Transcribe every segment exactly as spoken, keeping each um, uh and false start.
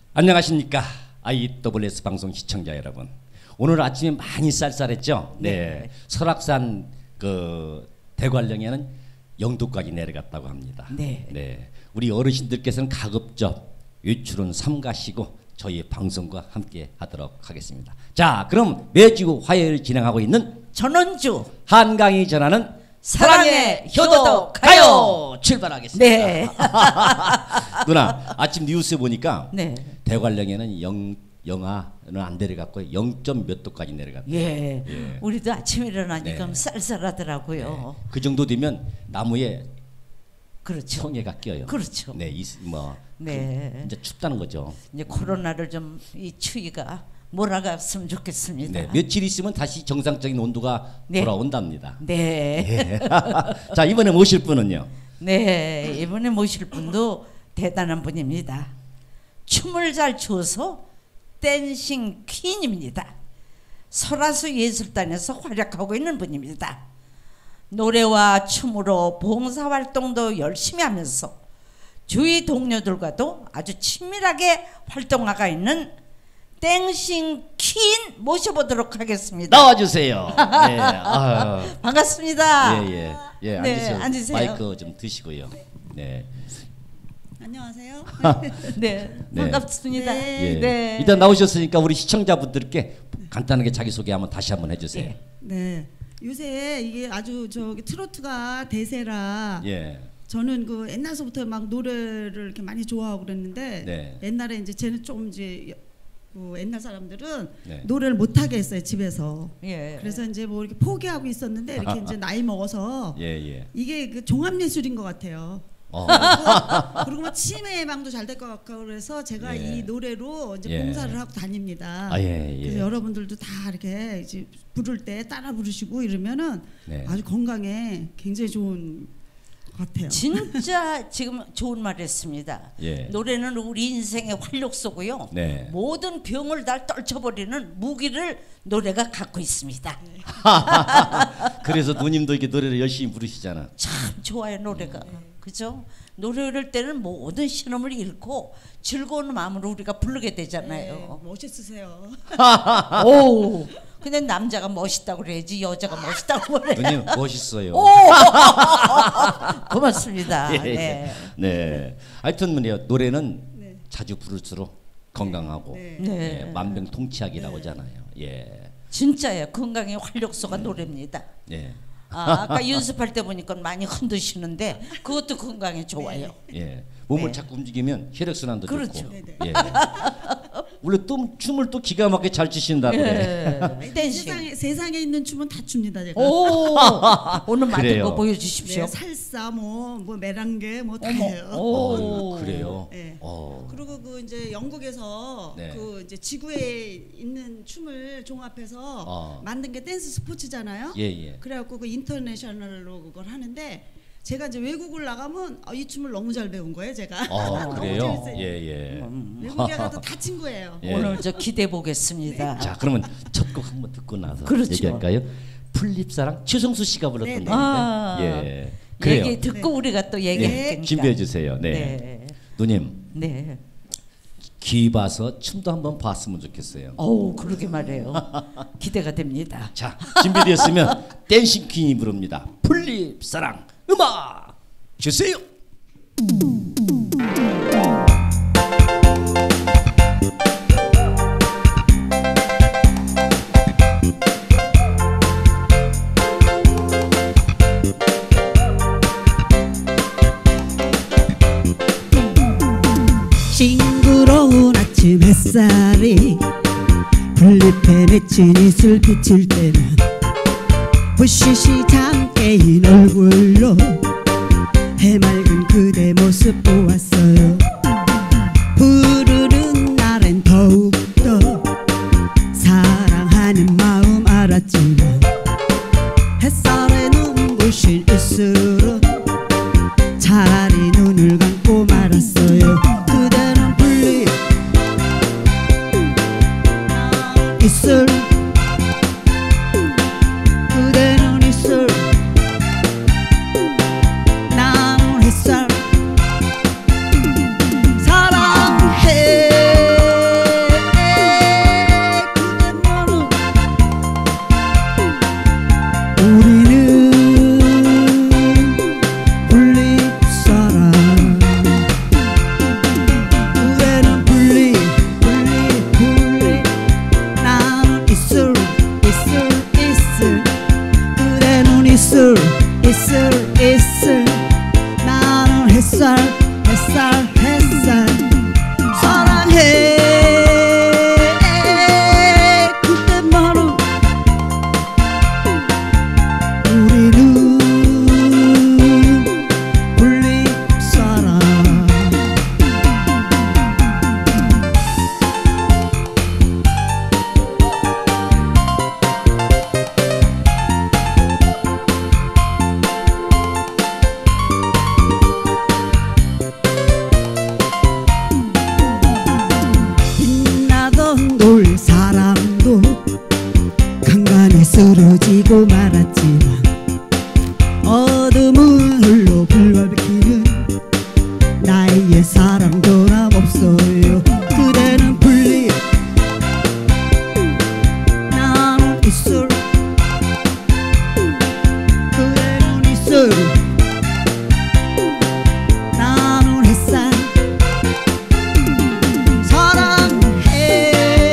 안녕하십니까 아이더블유에스 방송 시청자 여러분. 오늘 아침에 많이 쌀쌀했죠. 네, 네. 설악산 그 대관령에는 영도까지 내려갔다고 합니다. 네. 네, 우리 어르신들께서는 가급적 외출은 삼가시고 저희 방송과 함께 하도록 하겠습니다. 자, 그럼 매주 화요일 진행하고 있는 전원주 한강이 전하는 사랑의 효도 가요 출발하겠습니다. 네. 누나, 아침 뉴스에 보니까 네. 대관령에는 영 영하는 안 내려갔고 영 점 몇 도까지 내려갔다. 예. 예. 우리도 아침 일어나니까 네. 쌀쌀하더라고요. 네. 그 정도 되면 나무에 그렇죠. 성에가 껴요. 그렇죠. 네, 이, 뭐 네. 그, 이제 춥다는 거죠. 이제 코로나를 좀 이 추위가 몰아갔으면 좋겠습니다. 네, 며칠 있으면 다시 정상적인 온도가 네. 돌아온답니다. 네. 네. 자, 이번에 모실 분은요. 네. 이번에 모실 분도 대단한 분입니다. 춤을 잘 춰서 댄싱 퀸입니다. 설화수 예술단에서 활약하고 있는 분입니다. 노래와 춤으로 봉사활동도 열심히 하면서 주위 동료들과도 아주 친밀하게 활동하고 있는 댄싱 퀸 모셔보도록 하겠습니다. 나와주세요. 네, 아유. 반갑습니다. 예, 예, 예. 네, 앉으세요. 앉으세요. 마이크 좀 드시고요. 네. 안녕하세요. 네, 네. 반갑습니다. 네. 예. 네. 일단 나오셨으니까 우리 시청자분들께 간단하게 자기 소개 한번 다시 한번 해주세요. 예. 네. 요새 이게 아주 저기 트로트가 대세라 예. 저는 그 옛날서부터 막 노래를 이렇게 많이 좋아하고 그랬는데 네. 옛날에 이제 쟤는 좀 이제 그 옛날 사람들은 네. 노래를 못 하게 했어요 집에서. 예. 그래서 이제 뭐 이렇게 포기하고 있었는데 이렇게 이제 나이 먹어서 예, 예. 이게 그 종합 예술인 것 같아요. 어. 그리고 뭐 치매 예방도 잘 될 것 같고 그래서 제가 예. 이 노래로 이제 예. 봉사를 하고 다닙니다. 아, 예, 예. 그래서 여러분들도 다 이렇게 이제 부를 때 따라 부르시고 이러면은 네. 아주 건강에 굉장히 좋은 것 같아요. 진짜 지금 좋은 말 했습니다. 예. 노래는 우리 인생의 활력소고요. 네. 모든 병을 다 떨쳐버리는 무기를 노래가 갖고 있습니다. 그래서 누님도 이렇게 노래를 열심히 부르시잖아. 참 좋아요 노래가. 그죠? 노래를 때는 모든 신음을 잃고 즐거운 마음으로 우리가 부르게 네, 되잖아요. 멋있으세요. 오, 근데 남자가 멋있다고 그래야지 여자가 멋있다고 그래. 누님 멋있어요. 오, 고맙습니다. 예, 네. 네. 하여튼 뭐냐 노래는 네. 자주 부를수록 건강하고 네. 네. 예, 만병통치약이라고 하잖아요. 예. 진짜예요. 건강의 활력소가 노래입니다. 예. 아, 아까 연습할 때 보니까 많이 흔드시는데 그것도 건강에 좋아요. 예. 몸을 네. 자꾸 움직이면 혈액 순환도 그렇죠. 좋고. 네, 네. 예. 원래 또 춤을 또 기가 막히게 잘 추신다 그래. 예. 댄싱. 세상에 세상에 있는 춤은 다 춥니다 제가. 오, 오늘 만든 그래요. 거 보여주십시오. 네, 살사 뭐뭐 메랑게 뭐 다 어머. 해요. 오. 어, 그래요. 네. 어. 그리고 그 이제 영국에서 네. 그 이제 지구에 있는 춤을 종합해서 어. 만든 게 댄스 스포츠잖아요. 예, 예. 그래갖고 그 인터내셔널로 그걸 하는데 제가 이제 외국을 나가면 어, 이 춤을 너무 잘 배운 거예요 제가. 어, 너무 그래요. 재밌어요. 예, 예. 외국에 가도 다 친구예요. 예. 오늘 저 기대해 보겠습니다. 자, 그러면 첫 곡 한번 듣고 나서 그렇죠. 얘기할까요? 풀립사랑 최성수 씨가 불렀던 네, 네. 노래인데. 아. 예. 그래요. 얘기 듣고 우리가 또 얘기할 예. 테니까. 준비해 주세요. 네. 네. 누님, 네. 귀 봐서 춤도 한번 봤으면 좋겠어요. 어우, 그러게 말해요. 기대가 됩니다. 자, 준비되었으면 댄싱 퀸이 부릅니다. 풀립사랑 음악 주세요. 싱그러운 아침 햇살이 풀잎에 맺힌 이슬 비칠 때면 부시시 잠 깨인 얼굴로 해맑은 그대 모습 보았어요. 부르는 날엔 더욱더 사랑하는 마음 알았지만 햇살에 눈부신 입술은 차라리 눈을 감고 말았어요. 그대는 풀립 입술 그대는 입술 나는 햇살 사랑해 놀 사람도 간간히 쓰러지고 말았지만 어둠은 홀로 불을 밝히는 나의 사랑 변함없어요. 그대는 분리 나는 이슬 그대는 이슬 나는 햇살 사랑해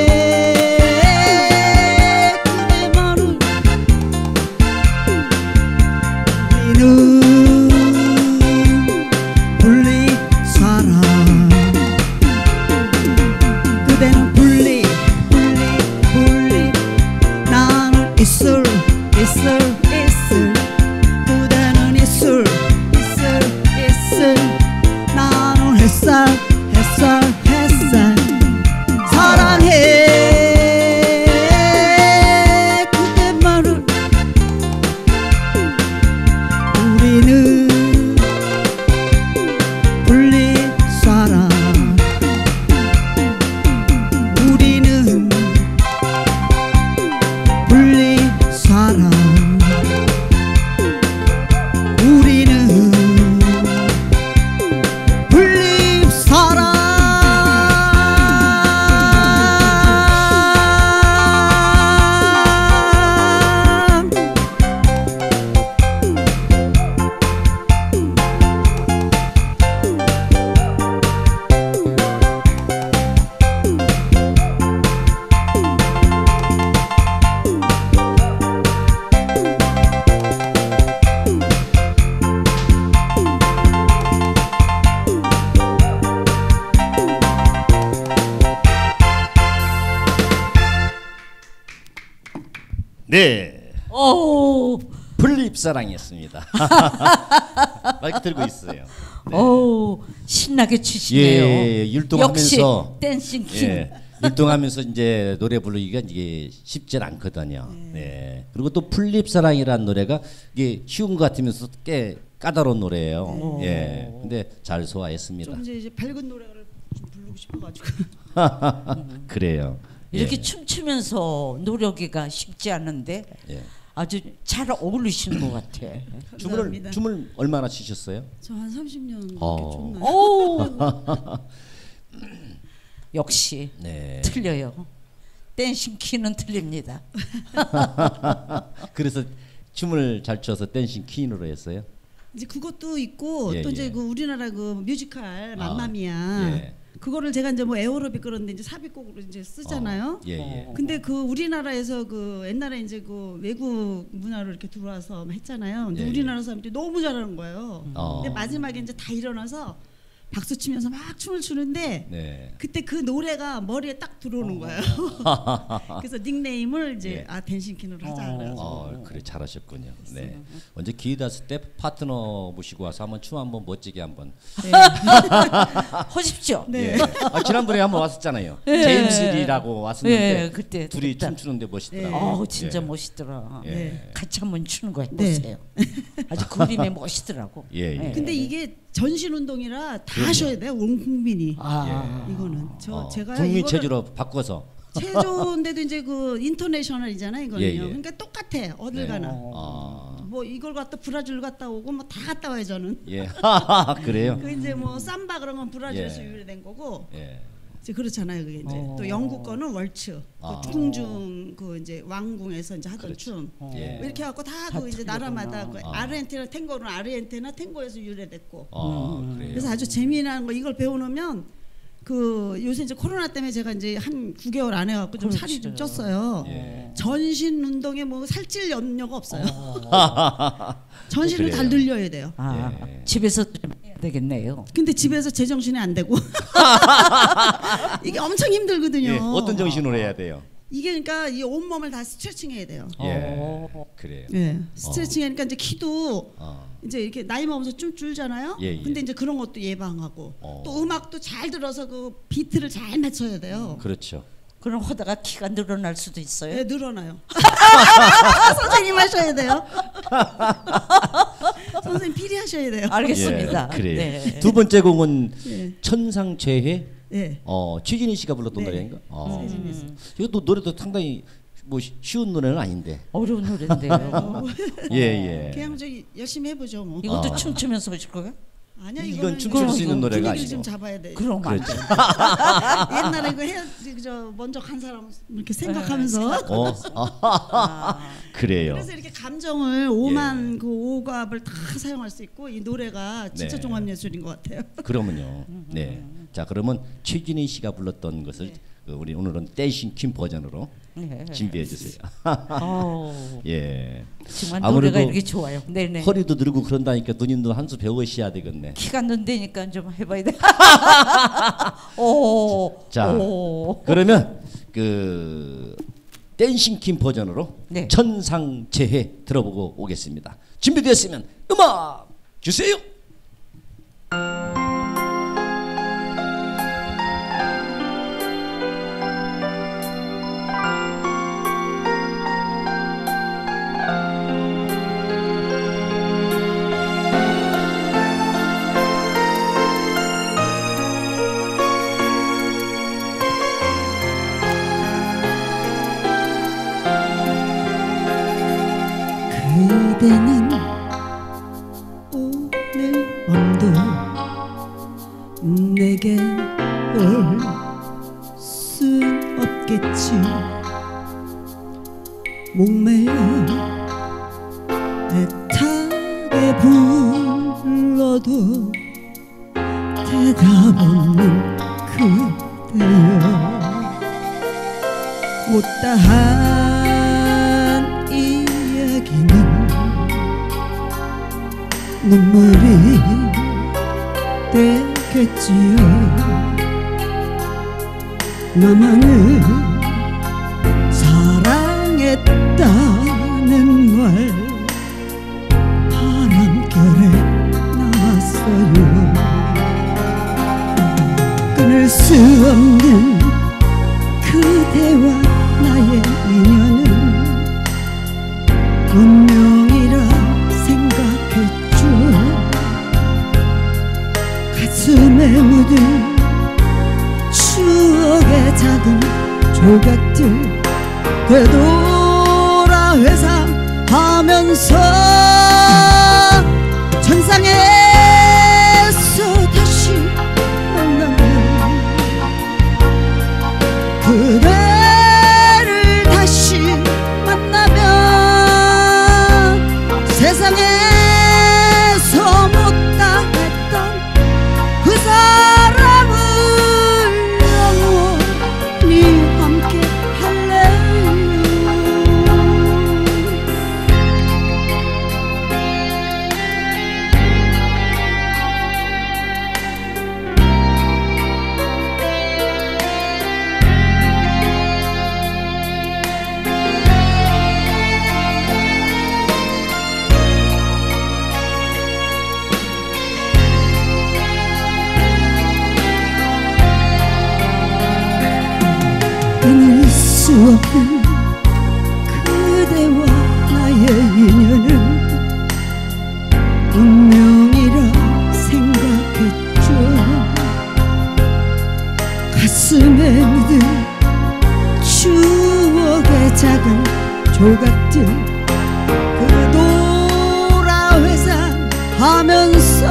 그대만은 우리는 분리 사랑 그대는 분리 분리 분리 나는 이슬 이슬 이슬 그대는 이슬 이슬 이슬 나는 햇살 햇살 햇살 사랑해 그대만을 우리는 분리 사랑 우리는 분리 사랑 우리는 분리 사랑 네, 오, 분립사랑이었습니다. 마이크 들고 있어요. 네. 오, 신나게 추시네요. 예, 율동하면서 역시 댄싱 킹. 예, 율동하면서 이제 노래 부르기가 이게 쉽지 않거든요. 네. 그리고 또 플립사랑이라는 노래가 이게 쉬운 것 같으면서 꽤 까다로운 노래예요. 예. 근데 잘 소화했습니다. 좀 이제, 이제 밝은 노래를 좀 부르고 싶어가지고 그래요. 이렇게 예. 춤추면서 노래하기가 쉽지 않은데 예. 아주 잘 어울리시는 것 같아. 춤을 감사합니다. 춤을 얼마나 추셨어요? 저 한 삼십 년 넘게 어. 췄나요? 오, 역시 네. 틀려요. 댄싱 퀸은 틀립니다. 그래서 춤을 잘 춰서 댄싱 퀸으로 했어요. 이제 그것도 있고 예, 또 이제 예. 그 우리나라 그 뮤지컬 아, 맘마미아 예. 그거를 제가 이제 뭐 에어로빅 그런데 이제 삽입곡으로 이제 쓰잖아요. 어, 예, 예. 근데 그 우리나라에서 그 옛날에 이제 그 외국 문화로 이렇게 들어와서 했잖아요. 근데 예, 우리나라 사람들이 너무 잘하는 거예요. 어. 근데 마지막에 이제 다 일어나서 박수 치면서 막 춤을 추는데 네. 그때 그 노래가 머리에 딱 들어오는 거예요. 그래서 닉네임을 이제 예. 아 댄싱퀸으로 하자 어. 그래가지고 어, 그래 잘하셨군요. 네. 언제 기회 됐을 때 파트너 모시고 와서 한번 춤 한번 멋지게 한번. 네. 하십시오. 네. 예. 아, 지난번에 한번 왔었잖아요. 예. 제임스 리라고 왔었는데 예, 그때 둘이 그때. 춤추는데 멋있더라고요. 네. 어, 진짜 예. 멋있더라. 예. 네. 같이 한번 추는 거 네. 해보세요. 아주 그림에 멋있더라고. 예, 예. 근데 이게 전신 운동이라 다 그럼요. 하셔야 돼요. 온 국민이. 아, 이거는 저 어, 제가 국민 이거를 체조로 바꿔서. 체조인데도 이제 그 인터내셔널이잖아요. 이거는요. 예, 예. 그러니까 똑같아. 어딜 네. 가나. 아. 뭐 이걸 갖다 브라질 갔다 오고 뭐 다 갔다 와요 저는. 예. 그래요? 그 이제 뭐 삼바 그런 건 브라질에서 예. 유래된 거고. 예. 이제 그렇잖아요. 그게 이제 어. 또 영국 거는 월츠. 아. 그 궁중 그 이제 왕궁에서 이제 하던 그렇죠. 춤. 예. 이렇게 갖고 다 다 그 이제 틀리구나. 나라마다 그 아. 아르헨티나 탱고는 아르헨티나 탱고에서 유래됐고. 아, 그래요. 그래서 아주 재미난 거 이걸 배워놓으면 그 요새 이제 코로나 때문에 제가 이제 한 구 개월 안 해갖고 좀 살이 좀 그렇죠. 쪘어요. 예. 전신 운동에 뭐 살찔 염려가 없어요. 전신을 다 그래요. 늘려야 돼요. 아, 예. 집에서 좀 해야 되겠네요. 근데 집에서 제정신이 안 되고 이게 엄청 힘들거든요. 예. 어떤 정신으로 해야 돼요? 이게 그러니까 이 온몸을 다 스트레칭해야 돼요. 예. 어. 그래요. 예, 스트레칭하니까 이제 키도 어. 이제 이렇게 나이 먹으면서 좀 줄잖아요. 예, 예. 근데 이제 그런 것도 예방하고 어. 또 음악도 잘 들어서 그 비트를 잘 맞춰야 돼요. 그렇죠. 그럼 하다가 키가 늘어날 수도 있어요. 예, 늘어나요. 선생님 하셔야 돼요. 선생님 피리 하셔야 돼요. 알겠습니다. 예, 그래요. 네. 두 번째 곡은 예. 천상최회. 예. 어 최진희 씨가 불렀던 네. 노래인가? 어. 최진희 씨. 이것도 노래도 상당히 뭐 쉬- 쉬운 노래는 아닌데. 어려운 노래인데요. 예 예. 그냥 저기 열심히 해보죠 뭐. 이것도 아. 춤추면서 하실 거예요? 아니야 이건 이거는 춤출 수 있는 노래가 분위기를 좀 아니고. 잡아야 돼. 그럼 안 그렇죠. 돼. 옛날에 그 해야 저 먼저 간 사람 이렇게 생각하면서. 어 아, 그래요. 그래서 이렇게 감정을 오만 그 오갑을 다 사용할 수 있고 이 노래가 진짜 네. 종합예술인 것 같아요. 그러면요. 네. 자 그러면 최진희 씨가 불렀던 것을 그 우리 오늘은 댄싱 퀸 버전으로 네. 준비해 주세요. 어, 예. 정말 아무래도 노래가 이렇게 좋아요. 네네. 허리도 늘고 그런다니까 누님도 한 수 배우셔야 되겠네. 키가 는다니까 좀 해봐야 돼. 오, 자, 오. 그러면 그 댄싱 퀸 버전으로 네. 천상재해 들어보고 오겠습니다. 준비되었으면 음악 주세요. 그대는 오늘 밤도 내게 올 순 없겠지. 목매어 애타게 불러도 대답 없는 그대여. 못다한 이야기는 눈물이 되겠지요. 나만을 사랑했다는 말 바람결에 나왔어요. 끊을 수 없는 그대와 나의 인연은 운명이라 생각했죠. 가슴에 묻은 추억의 작은 조각들 되돌아 회상하면서 천상에서 다시 만나면 그대를 다시 만나면 세상에서 못다 했던 그 사람을 영원히 함께 할래요. 끊을 수 없는 그대와 나의 인연은 운명이라 생각했죠. 가슴에 묻은 추억의 작은 조각들 그돌아 회상하면서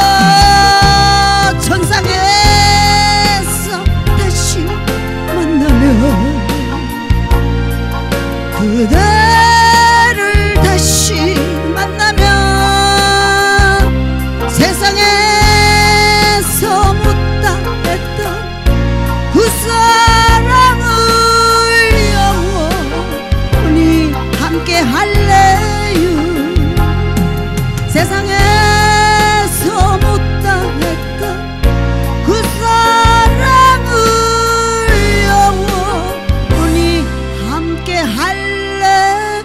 천상에서 다시 만나면 그대를 다시 만나면 세상에서 못다 했던 그 사랑을 영원히 함께 할래요. 세상에서 못다 했던 그 사랑을 영원히 함께 할래요.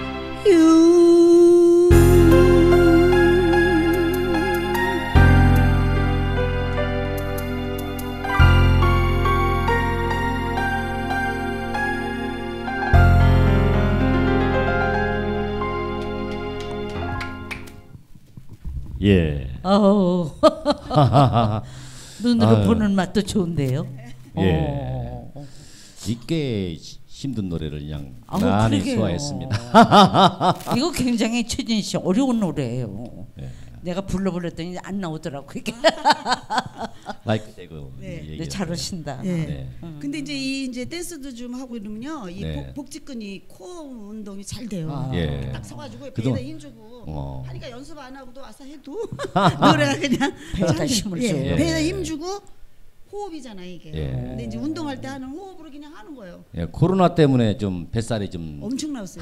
예. 어우. 눈으로 아유. 보는 맛도 좋은데요. 예. 어. 이꽤 힘든 노래를 그냥 아우, 많이 그러게요. 소화했습니다. 이거 굉장히 최진 씨 어려운 노래예요. 예. 내가 불러버렸더니 안 나오더라고 이게. 마이크 대고 네. 얘기해요. 네, 잘하신다. 예. 네. 근데 이제 이 이제 댄스도 좀 하고 이러면요, 이 네. 복, 복직근이 코어 운동이 잘 돼요. 아. 예. 딱 서가지고 그동- 배에다 힘주고 어. 하니까 연습 안 하고도 와서 해도 노래가 그냥 배에다 잘 돼. 힘을 예. 줘요. 배에다 예. 힘주고 호흡이잖아 이게. 예. 근데 이제 운동할 때 하는 호흡으로 그냥 하는 거예요. 예, 코로나 때문에 좀 뱃살이 좀 엄청 나왔어요.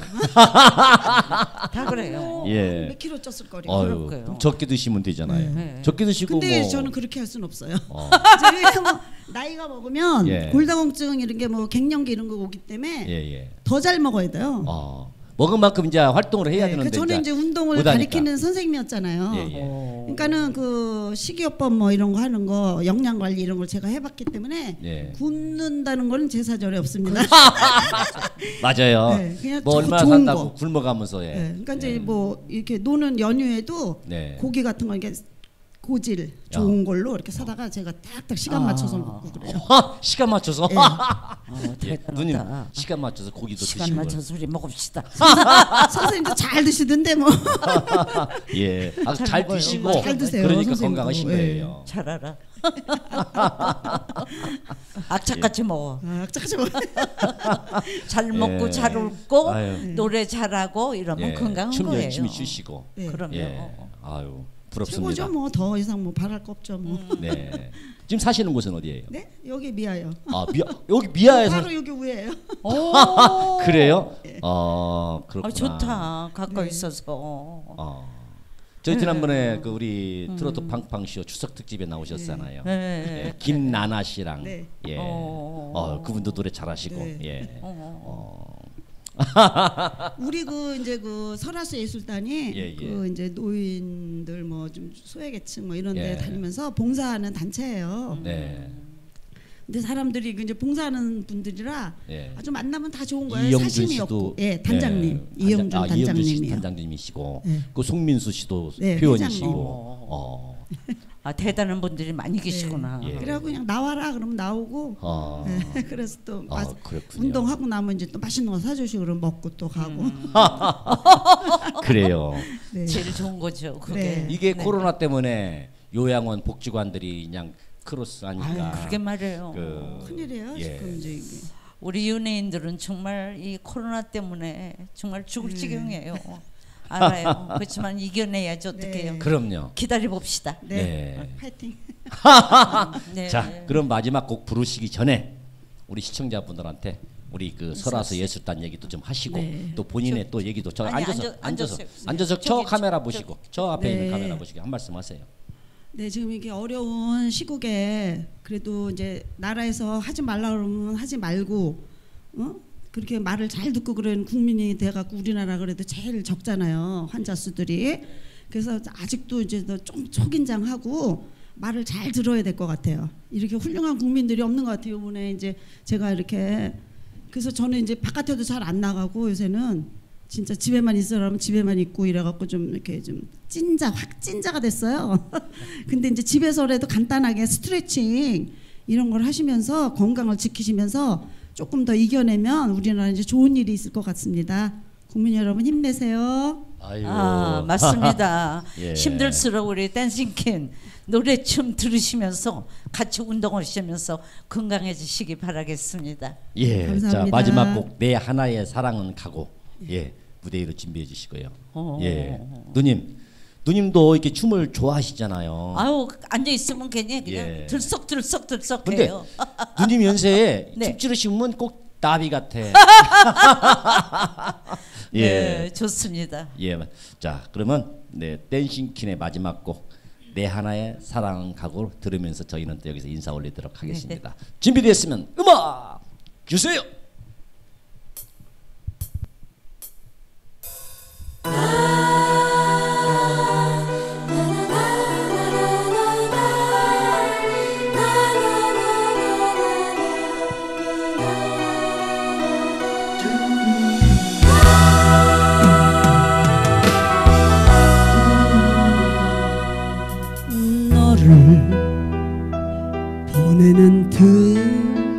다 그래요. 예. 몇 킬로 쪘을 거리. 어유 그럴 거예요. 그럼 적게 드시면 되잖아요. 네. 적게 드시고 근데 뭐 저는 그렇게 할 수는 없어요. 어. 저희 뭐 나이가 먹으면 예. 골다공증 이런 게 뭐 갱년기 이런 거 오기 때문에 예, 예. 더 잘 먹어야 돼요. 어. 먹은 만큼 이제 활동을 해야 네, 되는데 그 저는 이제 운동을 못하니까. 가리키는 선생님이었잖아요. 예, 예. 어. 그러니까는 그 식이요법 뭐 이런 거 하는 거 영양 관리 이런 걸 제가 해봤기 때문에 예. 굶는다는 거는 제 사전에 없습니다. 맞아요. 네, 그냥 뭐 조- 얼마나 좋은 산다고 거. 굶어가면서 예. 네, 그러니까 이제 예. 뭐 이렇게 노는 연휴에도 네. 고기 같은 거 이렇게 고질 좋은 걸로 이렇게 사다가 제가 딱딱 시간 아. 맞춰서 먹고 그래요. 어, 시간 맞춰서 예. 어, 예, 대단하다. 누님 시간 맞춰서 고기도 시간 드시고 맞춰서 우리 먹읍시다. 선생님도 잘 드시던데 뭐. 예, 아주 잘 잘 먹어요. 드시고 잘 드세요, 그러니까 선생님도. 건강하신 예. 거예요. 잘 알아. 악착같이 먹어. 아, 잠깐 뭐. 잘 먹고 예. 잘 웃고 아유. 노래 잘하고 이러면 예, 건강한 춤 거예요. 열심히 추시고 네. 그럼요. 예, 아유 부럽습니다. 최고죠 뭐. 더 이상 뭐 바랄 거 없죠 뭐. 네, 지금 사시는 곳은 어디예요? 네, 여기 미아요. 아 미아 여기 미아에서 바로 여기 위에요. 오. 그래요? 어 그렇구나. 아, 좋다. 가까이 네. 있어서. 어. 저희 지난번에 그 우리 트로트 팡팡쇼 추석 특집에 나오셨잖아요. 네. 예, 김나나 씨랑 네. 예, 어. 어 그분도 노래 잘하시고 네. 예. 어. 우리 그 이제 그 설화수 예술단이 예, 예. 그 이제 노인들 뭐 좀 소외계층 뭐 이런 데 예. 다니면서 봉사하는 단체예요. 네. 근데 사람들이 그 이제 봉사하는 분들이라 예. 아주 만나면 다 좋은 거예요. 이영준 사심이 씨도 없고. 예, 단장님. 예, 이영준 단장- 아, 이영준 씨 단장님이요. 단장님이시고 예. 그 송민수 씨도 네, 표현이시고 회장님. 어. 아, 대단한 분들이 많이 계시구나. 예. 그래갖고 그냥 나와라 그러면 나오고. 어. 네, 그래서 또 아, 맛- 그렇군요. 운동하고 나면 이제 또 맛있는 거 사주시고 그러면 먹고 또 가고. 음. 그래요. 네. 제일 좋은 거죠. 그게. 네. 이게 네. 코로나 때문에 요양원 복지관들이 그냥 크로스 하니까 아유, 그러게 말이에요. 그 큰일이에요 예. 지금 이제 이게. 우리 연예인들은 정말 이 코로나 때문에 정말 죽을 네. 지경이에요. 알아요. 그렇지만 이겨내야지 어떡해요. 네. 그럼요. 기다려 봅시다. 네. 네. 파이팅. 네. 자, 그럼 마지막 곡 부르시기 전에 우리 시청자분들한테 우리 그 설화수 예술단 얘기도 좀 하시고 네. 또 본인의 또 얘기도 저 아니, 앉아서 앉아- 앉아서 앉았어요. 앉아서 저 저기, 카메라 저- 보시고 저 앞에 있는 네. 카메라 보시고 한 말씀 하세요. 네, 지금 이게 어려운 시국에 그래도 이제 나라에서 하지 말라 그러면 하지 말고, 어? 그렇게 말을 잘 듣고 그런 국민이 돼갖고 우리나라 그래도 제일 적잖아요, 환자 수들이. 그래서 아직도 이제 더 좀 초긴장하고 말을 잘 들어야 될 것 같아요. 이렇게 훌륭한 국민들이 없는 것 같아요. 이번에 이제 제가 이렇게 그래서 저는 이제 바깥에도 잘 안 나가고 요새는 진짜 집에만 있으라면 집에만 있고 이래갖고 좀 이렇게 좀 찐자 확 찐자가 됐어요. 근데 이제 집에서라도 간단하게 스트레칭 이런 걸 하시면서 건강을 지키시면서 조금 더 이겨내면 우리나라 이제 좋은 일이 있을 것 같습니다. 국민 여러분 힘내세요. 아유. 아, 맞습니다. 예. 힘들수록 우리 댄싱퀸 노래 춤 들으시면서 같이 운동하시면서 건강해지시기 바라겠습니다. 예. 감사합니다. 자, 마지막 곡 내 하나의 사랑은 가고 예. 무대 위로 준비해 주시고요. 어. 예. 누님. 누님도 이렇게 춤을 좋아하시잖아요. 아유, 앉아 있으면 괜히 그냥 예. 들썩들썩 근데 들썩해요. 누님 연세에 네. 춤 추시면 꼭 나비 같아. 예. 네, 좋습니다. 예. 자, 그러면 네, 댄싱퀸의 마지막 곡 내 하나의 사랑 가고 들으면서 저희는 또 여기서 인사 올리도록 하겠습니다. 준비됐으면 음악 주세요. 너를 보내는 틈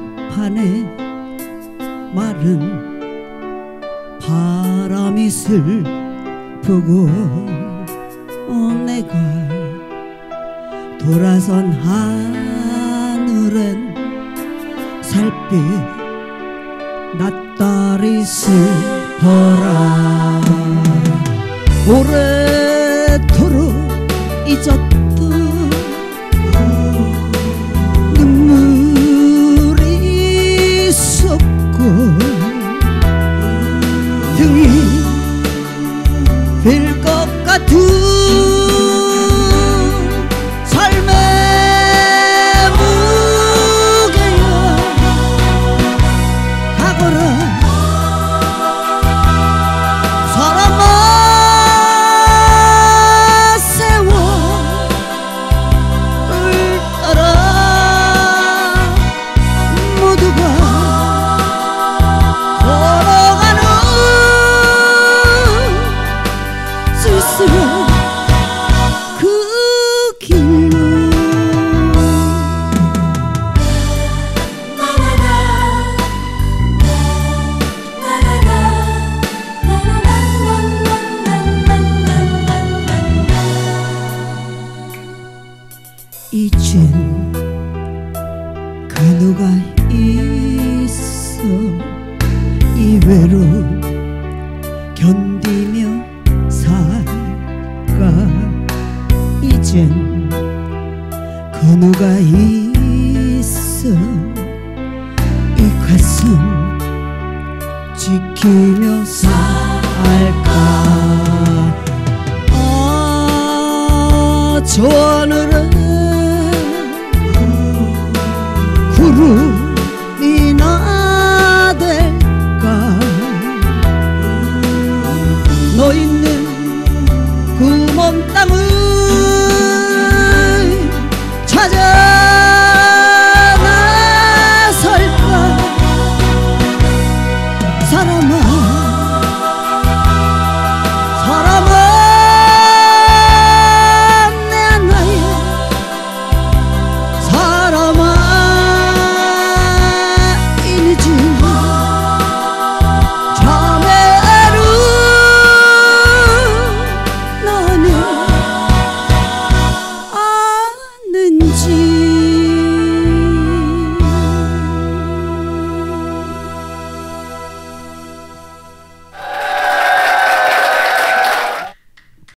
마른 바람이 슬프고 어, 내가 돌아선 하늘엔 살빛 낯달이 슬퍼라. 오래도록 잊었던 눈물이 솟고 등이 빌 것 같은 삶의 무게야. 가거라 사람아 세월을 따라 모두가 걸어가는 쓸쓸한 그 길로. 이젠 간호가 있어 이 외로움 견디며 살까. 이젠 간호가 있어 이 가슴 지키며 살까. 아, 저 하늘에